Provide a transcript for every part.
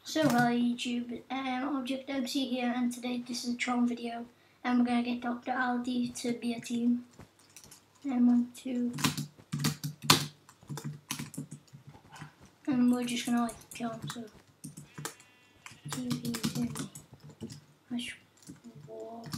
So hello YouTube, ObjectMC here, and today this is a Tron video, and we're gonna get Dr. Aldi to be a team. And 1, 2, and we're just gonna kill him. So TV Jimmy, hash warp.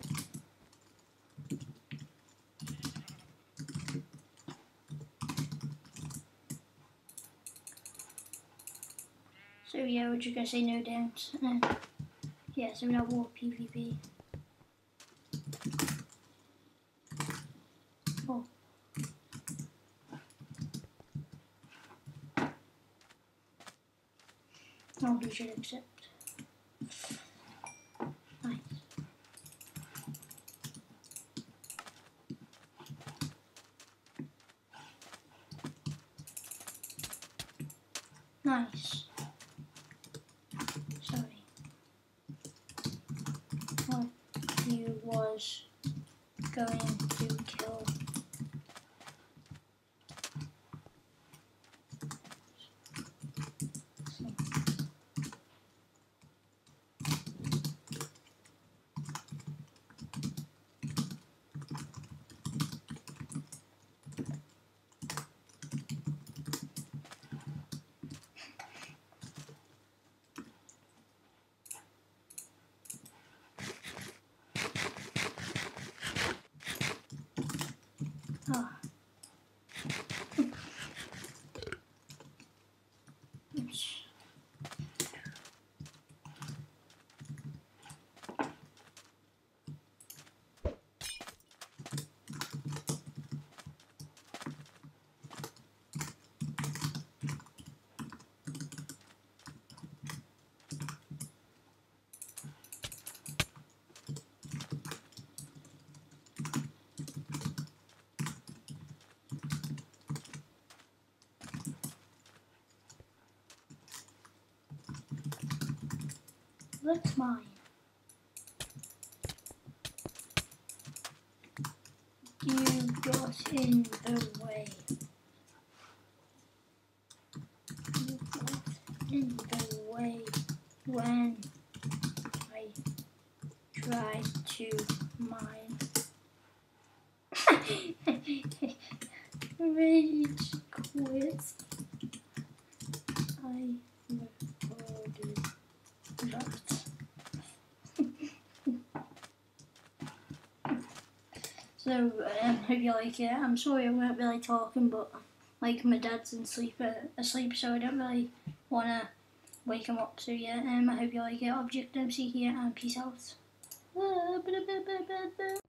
So yeah, we're just gonna say no dance, and yeah, so we have war PvP. Oh. Oh, he should accept. Nice. Nice. Sorry. What he was going to kill. Ah. Oops. That's mine. You got in the way. You got in the way when I tried to mine. Rage quit. I recorded that. So, hope you like it. I'm sorry I weren't really talking, but like my dad's asleep, so I don't really want to wake him up. So yeah, I hope you like it. ObjectMC here, and peace out.